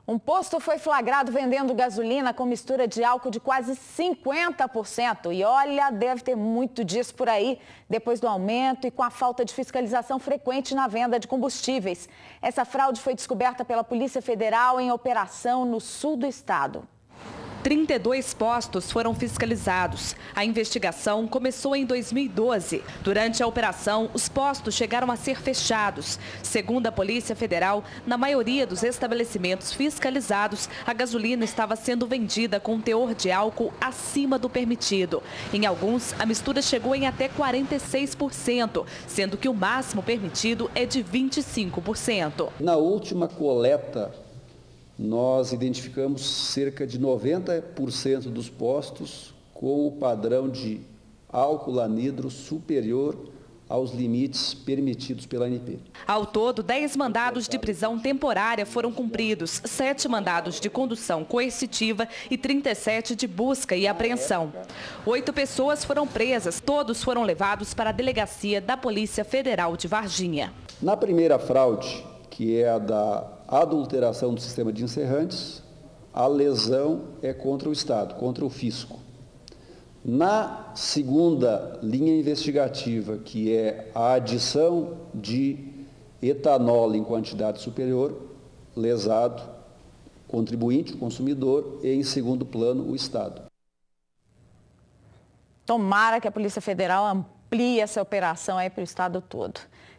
Um posto foi flagrado vendendo gasolina com mistura de álcool de quase 50%. E olha, deve ter muito disso por aí, depois do aumento e com a falta de fiscalização frequente na venda de combustíveis. Essa fraude foi descoberta pela Polícia Federal em operação no sul do estado. 32 postos foram fiscalizados. A investigação começou em 2012. Durante a operação, os postos chegaram a ser fechados. Segundo a Polícia Federal, na maioria dos estabelecimentos fiscalizados, a gasolina estava sendo vendida com um teor de álcool acima do permitido. Em alguns, a mistura chegou em até 46%, sendo que o máximo permitido é de 25%. Na última coleta, nós identificamos cerca de 90% dos postos com o padrão de álcool anidro superior aos limites permitidos pela ANP. Ao todo, 10 mandados de prisão temporária foram cumpridos, 7 mandados de condução coercitiva e 37 de busca e apreensão. 8 pessoas foram presas, todos foram levados para a delegacia da Polícia Federal de Varginha. Na primeira fraude, que é a da adulteração do sistema de encerrantes, a lesão é contra o Estado, contra o fisco. Na segunda linha investigativa, que é a adição de etanol em quantidade superior, lesado, contribuinte, o consumidor, e em segundo plano, o Estado. Tomara que a Polícia Federal amplie essa operação aí para o estado todo.